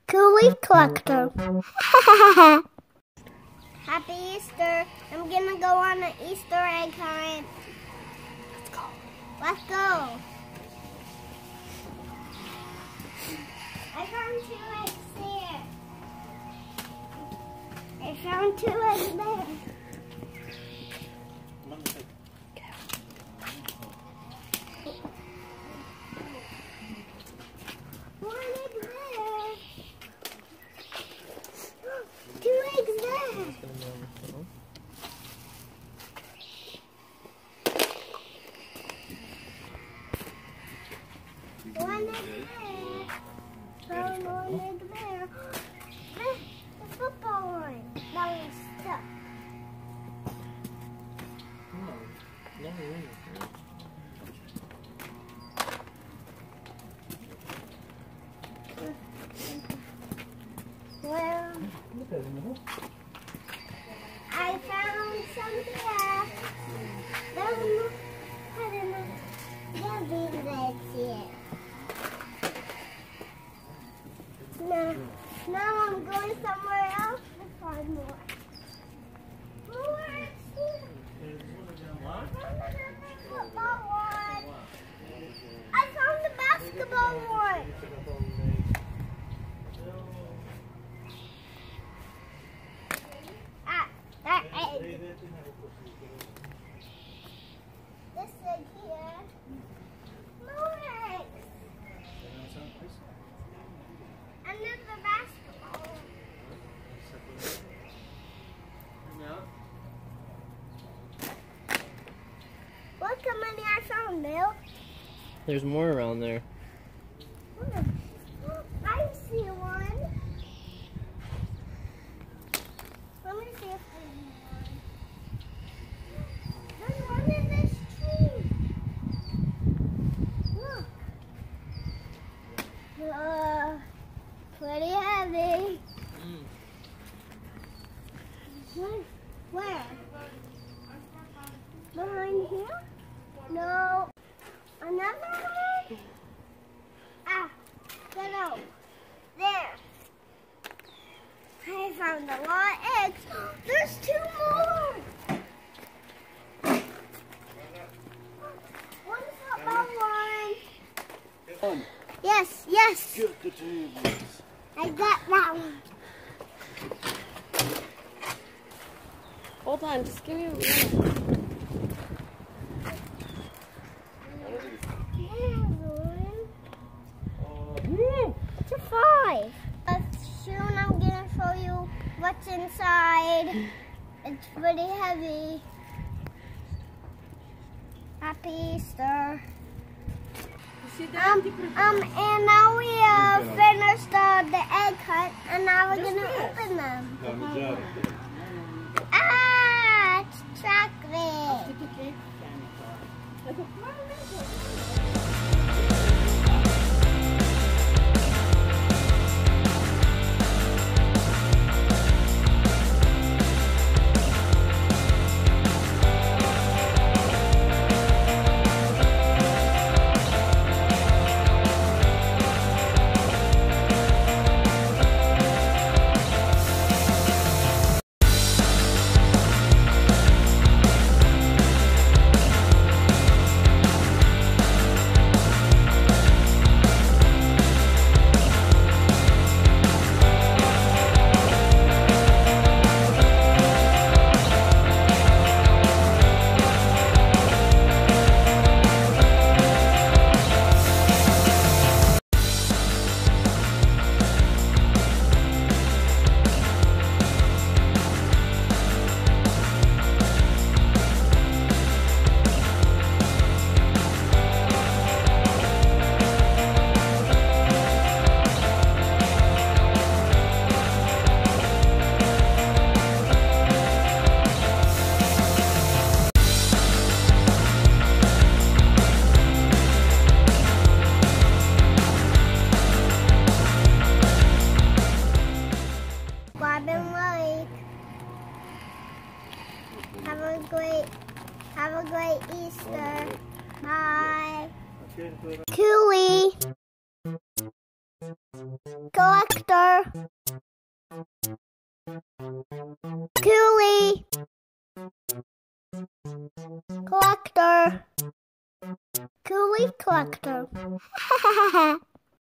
Kouli Kollector. Happy Easter. I'm gonna go on an Easter egg hunt. Let's go. Let's go. I found 2 eggs there. I found 2 eggs there. One egg there. 2 eggs there. One egg there. Found 1 egg there. The football one. That was stuck. Well, I found some here. I don't know big eggs here. Now I'm going somewhere else to find more. More eggs here. I found another football one. I found the basketball one. This egg here. More eggs. Another basketball. Look how many I found, Bill. There's more around there. I see one. Let me see if there's one in this tree. Look. Pretty heavy. Where? Behind here? No. Another one? Get out. There. I found a lot of eggs. There's 2 more. One football one. Yes. Get the tables. I got that one. Hold on, just give me a minute. It's a 5. Soon I'm gonna show you what's inside. It's pretty heavy. Happy Easter. And now we finished the egg hunt, and now we're gonna open them. It's chocolate. Have a great Easter. Bye. Kouli. Collector. Kouli Kollector. Kouli Kollector.